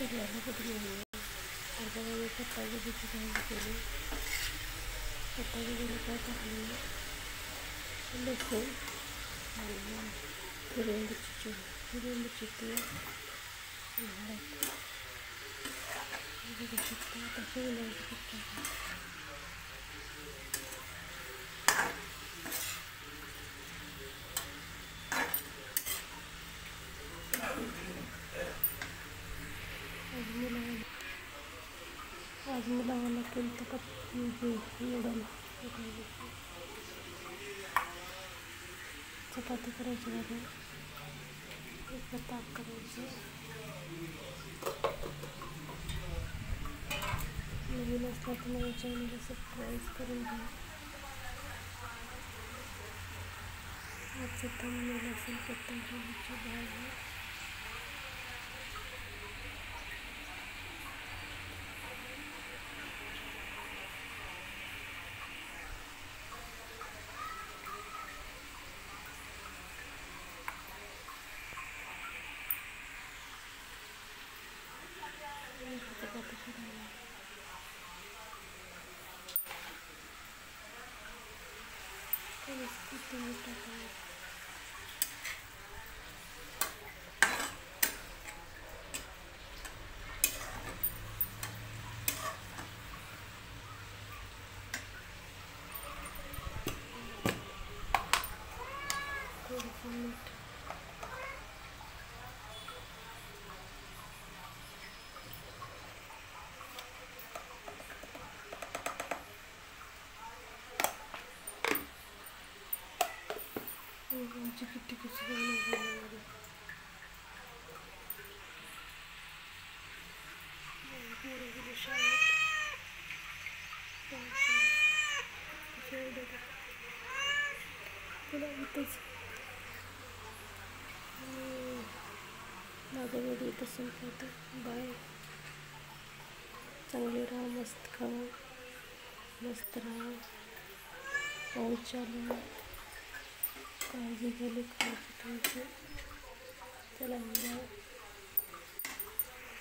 चिरलेलं कोथिंबीर, अर्धा वाटी पत्ताकोबीची भाजी केली. पत्ताकोबीला काय टाकली, लसूण आणि हिरवी मिरची तेल हळद बघू शकता. आता शेंगदाण्याचं पीठ टाकलं. आज मुलाला केलं तर नूडल चपाती करायची आहे. एक ताक करायचं. नवीन असला तर माझ्या चॅनलला सबस्क्राईब करून घ्या. आजचं thumbnail असेल पत्ताकोबीची भाजी. चपाती करायला कोथिंबीर टाकायची. थोडंसं मीठ. आमची किती कशी बनवली शाळेत तुला इथंच माझा व्हिडिओ इथं संपवतो. बाय. चांगले राहा, मस्त खावा, मस्त राहा, पाऊस चालू, काळजी घ्यायला खायची तुमची. चला बाय.